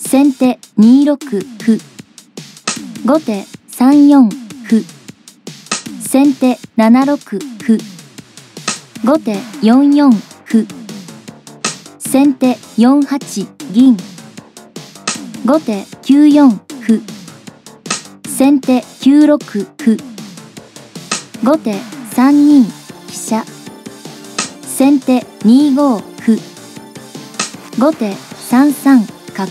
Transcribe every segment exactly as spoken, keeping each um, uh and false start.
先手にろく歩。後手さんよん歩。先手ななろく歩。後手よんよん歩。先手よんはち銀。後手きゅうよん歩。先手きゅうろく歩。後手さんに飛車。先手にご歩。後手さんさん角。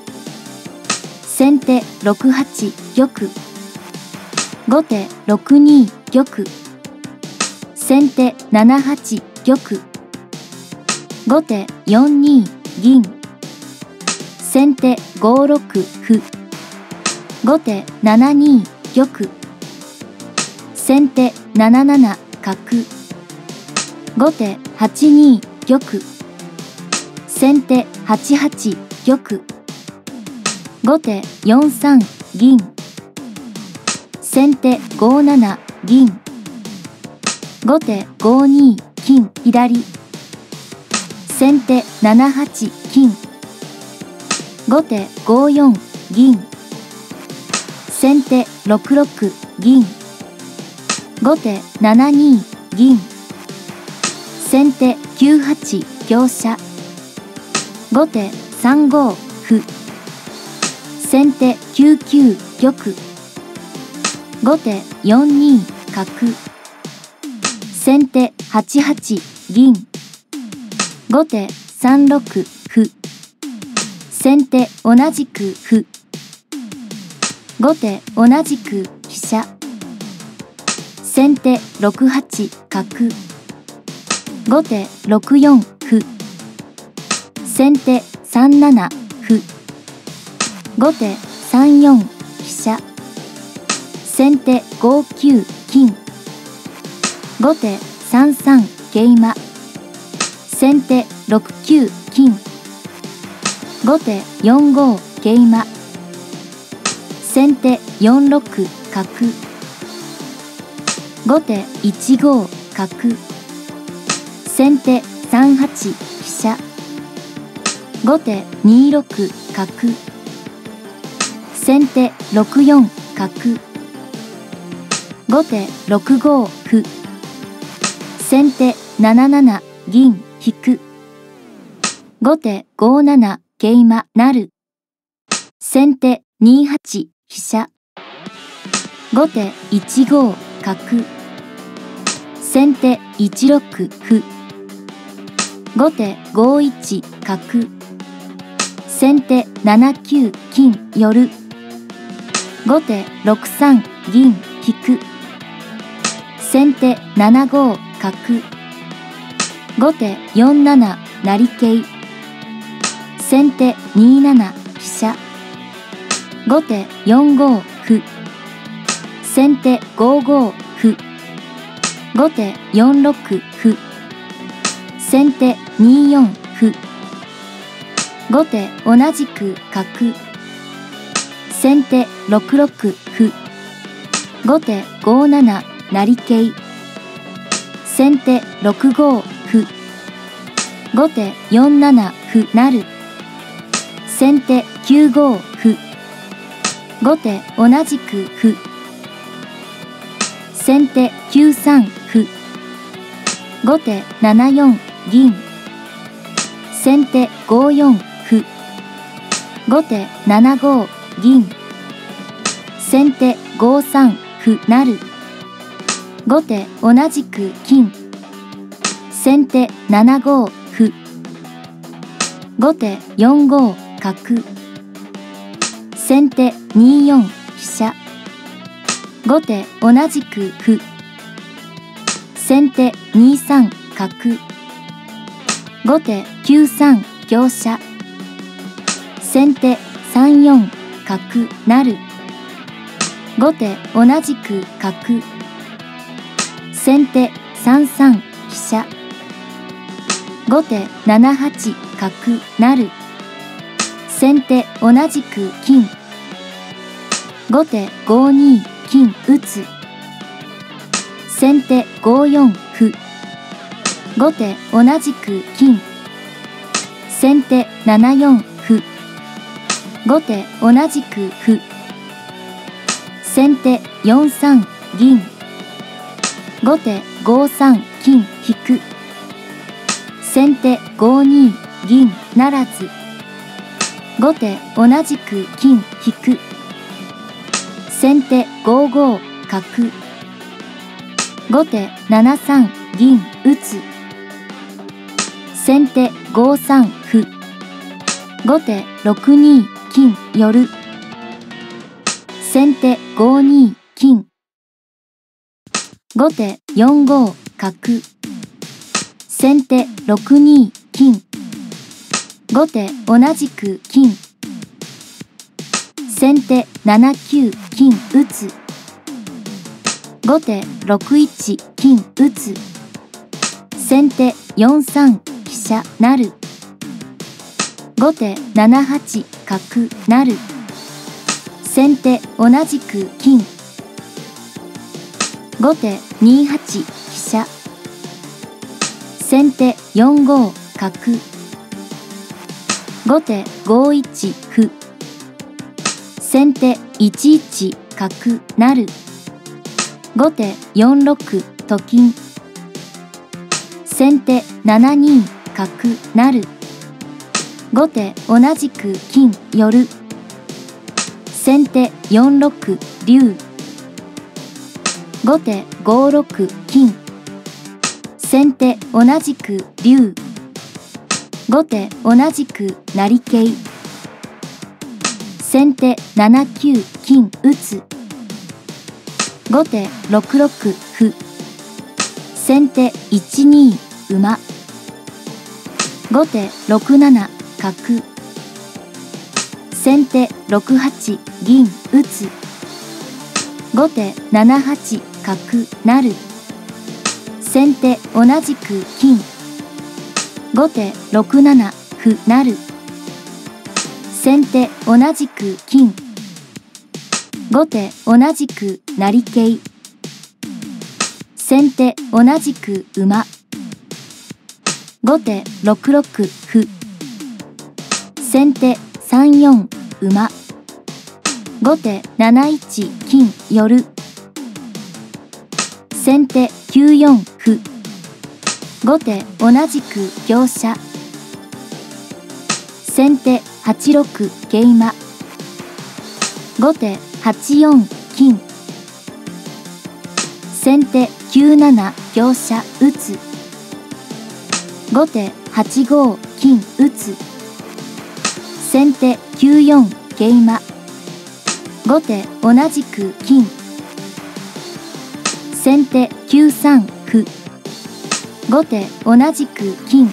先手ろくはち玉。後手ろくに玉。先手ななはち玉。後手よんに銀。先手ごろく歩。後手ななに玉。先手なななな角。後手はちに玉。先手はちはち玉。後手よんさん銀。先手ごなな銀。後手ごに金左。先手ななはち金。後手ごよん銀。先手ろくろく銀。後手ななに銀。先手きゅうはち香車。後手さんご歩。先手きゅうきゅう玉。後手よんに角。先手はちはち銀。後手さんろく歩。先手同じく歩。後手同じく飛車。先手ろくはち角。後手ろくよん歩。先手さんなな歩。後手さんよん飛車。先手ごきゅう金。後手さんさん桂馬。先手ろくきゅう金。後手よんご桂馬。先手よんろく角。後手いちご角。先手さんはち飛車。後手にろく角。先手ろくよん角。後手ろくご歩。先手なななな銀引く。後手ごなな桂馬成。先手にはち飛車。後手いちご角。先手いちろく歩。後手ごいち角。先手ななきゅう金寄る。後手ろくさん銀引く。先手ななご角。後手よんなな成桂。先手になな飛車。後手よんご歩。先手ごご歩。後手よんろく歩。先手によん歩。後手同じく角。先手ろくろく歩。後手ごなな成桂。先手ろくご歩。後手よんなな歩成。先手きゅうご歩。後手同じく歩。先手きゅうさん歩。後手ななよん銀。先手ごよん歩。後手ななご銀。先手ごさん歩成。後手同じく金。先手ななご歩。後手よんご角。先手によん飛車。後手同じく歩。先手にさん角。後手きゅうさん香車。先手さんよん角成。後手同じく角。先手さんさん飛車。後手ななはち角成。先手同じく金。後手ごに金打つ。先手ごよん歩。後手同じく金。先手ななよん歩。 後手同じく歩。先手よんさん銀。後手ごさん金引く。先手ごに銀ならず。後手同じく金引く。先手ごご角。後手ななさん銀打つ。先手ごさん歩。後手ろくに金寄る。先手ごに金。後手よんご角。先手ろくに金。後手同じく金。先手ななきゅう金打つ。後手ろくいち金打つ。先手よんさん飛車成。後手ななはち角成。先手同じく金。後手にはち飛車。先手よんご角。後手ごいち歩。先手いちいち角成。後手よんろくと金。先手ななに角成。後手同じく金寄る。先手よんろく竜。後手ごろく金。先手同じく竜。後手同じく成桂。先手ななきゅう金打つ。後手ろくろく歩。先手いちに馬。後手ろくなな角。先手ろくはち銀打つ。後手ななはち角成。先手同じく金。後手ろくなな歩成。先手同じく金。後手同じく成桂。先手同じく馬。後手ろくろく歩。先手さんよん馬。後手なないち金寄る。先手きゅうよん歩。後手同じく香車。先手はちろく桂馬。後手はちよん金。先手きゅうなな香車打つ。後手はちご金打つ。先手きゅうよん桂馬。後手同じく金。先手きゅうさん歩。後手同じく金。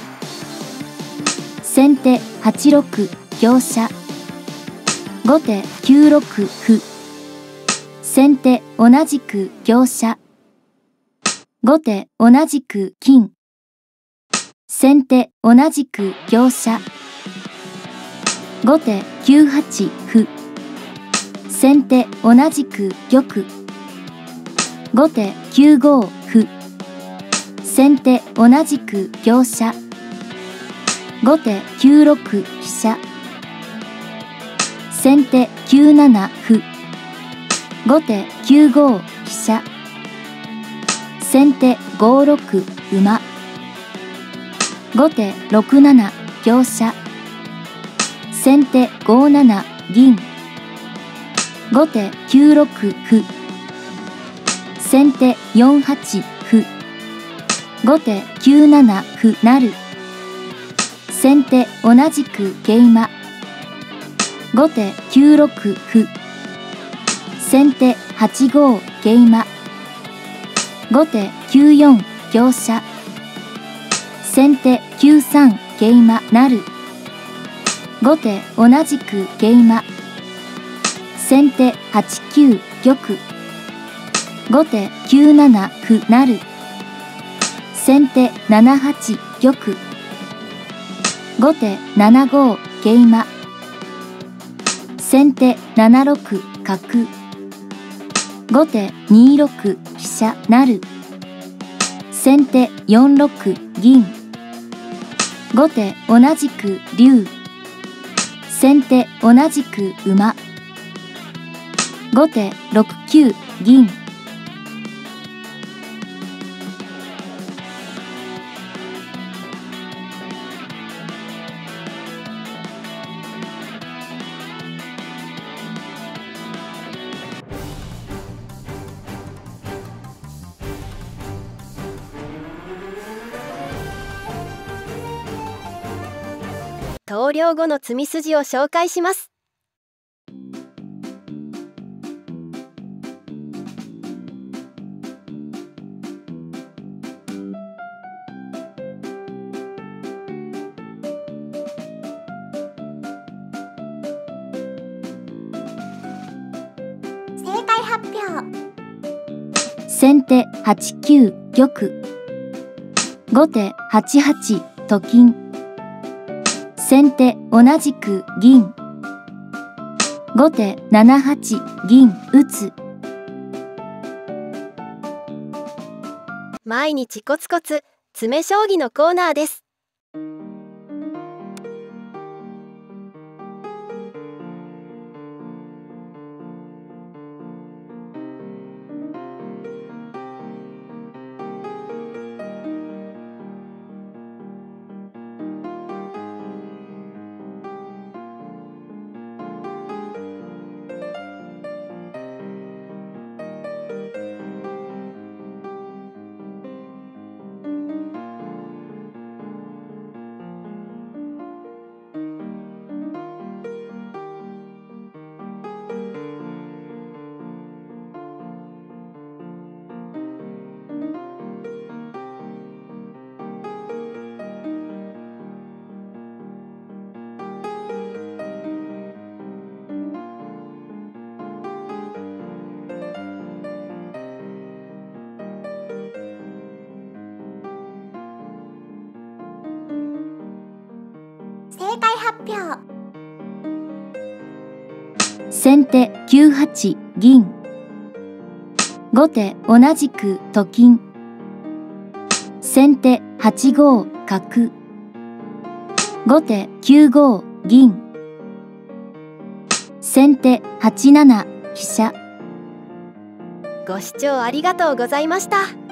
先手はちろく香車。後手きゅうろく歩。先手同じく香車。後手同じく金。先手同じく香車。後手きゅうはち歩。先手同じく玉。後手きゅうご歩。先手同じく香車。後手きゅうろく飛車。先手きゅうなな歩。後手きゅうご飛車。先手ごろく馬。後手ろくなな香車。先手ごなな銀。後手きゅうろく歩。先手よんはち歩。後手きゅうなな歩成。先手同じく桂馬。後手きゅうろく歩。先手はちご桂馬。後手きゅうよん香車。先手きゅうさん桂馬成。後手同じく桂馬。先手はちきゅう玉。後手きゅうなな歩成。先手ななはち玉。後手ななご桂馬。先手ななろく角。後手にろく飛車成。先手よんろく銀。後手同じく竜。 先手同じく馬。後手ろくきゅう銀。 投了後の詰み筋を紹介します。 正解発表。 先手はちきゅう玉。後手はちはちと金。先手同じく銀。後手ななはち銀打つ。 毎日コツコツ詰将棋のコーナーです。 正解発表。 先手きゅうはち銀。後手同じくと金。先手はちご角。後手きゅうご銀。先手はちなな飛車。 ご視聴ありがとうございました。